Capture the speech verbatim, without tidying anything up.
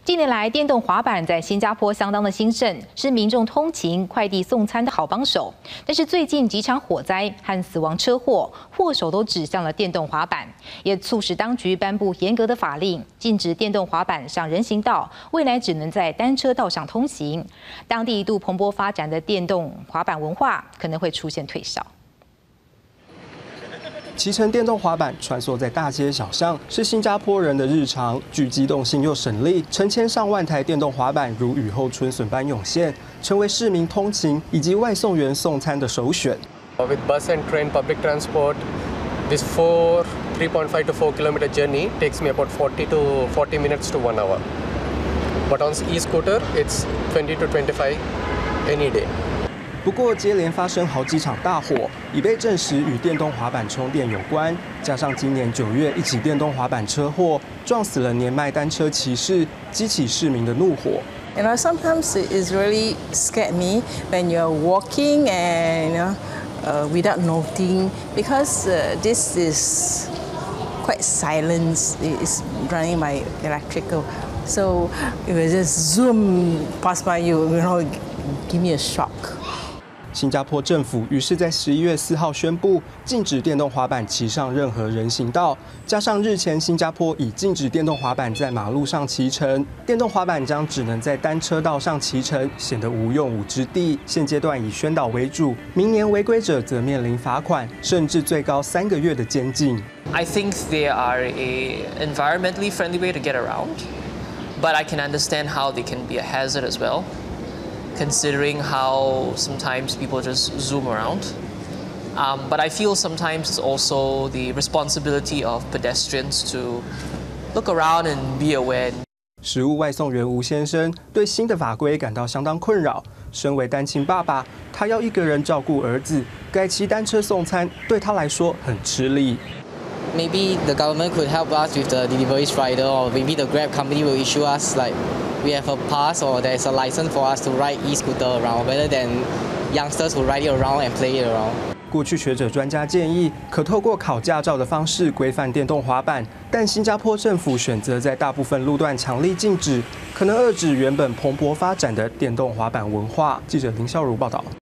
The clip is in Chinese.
近年来，电动滑板在新加坡相当的兴盛，是民众通勤、快递送餐的好帮手。但是最近几场火灾和死亡车祸，祸首都指向了电动滑板，也促使当局颁布严格的法令，禁止电动滑板上人行道，未来只能在单车道上通行。当地一度蓬勃发展的电动滑板文化，可能会出现退烧。 骑乘电动滑板穿梭在大街小巷，是新加坡人的日常。具机动性又省力，成千上万台电动滑板如雨后春笋般涌现，成为市民通勤以及外送员送餐的首选。 With bus and train public transport, this four, three point five to four kilometer journey takes me about forty to forty minutes to one hour. But on e-scooter, it's twenty to twenty-five any day. 不过，接连发生好几场大火，已被证实与电动滑板充电有关。加上今年九月一起电动滑板车祸，撞死了年迈单车骑士，激起市民的怒火。 You know, sometimes it is really scared me when you're walking and you know, uh, without noting, because uh, this is quite silent. It's running by electrical, so it will just zoom past by you. You know, give me a shock. 新加坡政府于是，在十一月四号宣布禁止电动滑板骑上任何人行道。加上日前新加坡已禁止电动滑板在马路上骑乘，电动滑板将只能在单车道上骑乘，显得无用武之地。现阶段以宣导为主，明年违规者则面临罚款，甚至最高三个月的监禁。 I think they are a environmentally friendly way to get around, but I can understand how they can be a hazard as well. Considering how sometimes people just zoom around. Um, but I feel sometimes it's also the responsibility of pedestrians to look around and be aware. 食物外送员吴先生对新的法规感到相当困扰。身为单亲爸爸，他要一个人照顾儿子，改骑单车送餐对他来说很吃力。 Maybe the government could help us with the delivery rider, or maybe the Grab company will issue us like we have a pass or there's a license for us to ride e-scooter around, rather than youngsters who ride it around and play it around. 过去学者专家建议，可透过考驾照的方式规范电动滑板，但新加坡政府选择在大部分路段强力禁止，可能遏制原本蓬勃发展的电动滑板文化。记者林孝如报道。